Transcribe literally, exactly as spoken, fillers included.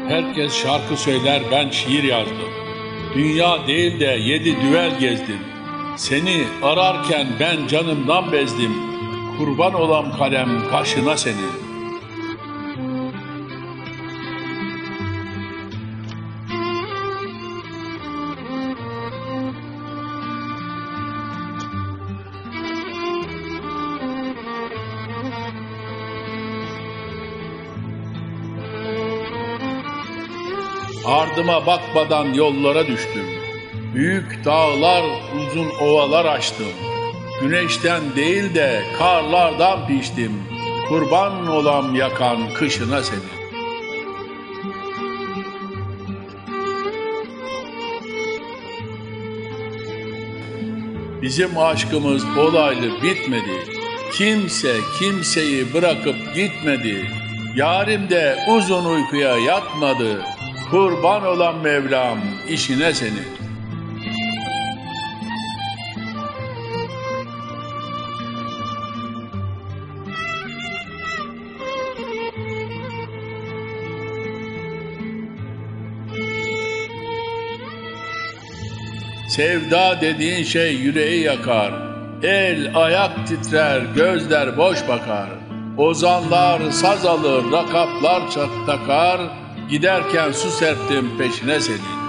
Herkes şarkı söyler, ben şiir yazdım. Dünya değil de yedi düvel gezdim. Seni ararken ben canımdan bezdim. Kurban olam kalem kaşına senin. Ardıma bakmadan yollara düştüm. Büyük dağlar, uzun ovalar açtım. Güneşten değil de karlardan piştim. Kurban olam yakan kışına senin. Bizim aşkımız olaylı bitmedi. Kimse kimseyi bırakıp gitmedi. Yarim de uzun uykuya yatmadı. Kurban olan Mevlam işine senin. Sevda dediğin şey yüreği yakar. El ayak titrer, gözler boş bakar. Ozanlar saz alır, rakaplar çat takar. Giderken su serptim peşine senin.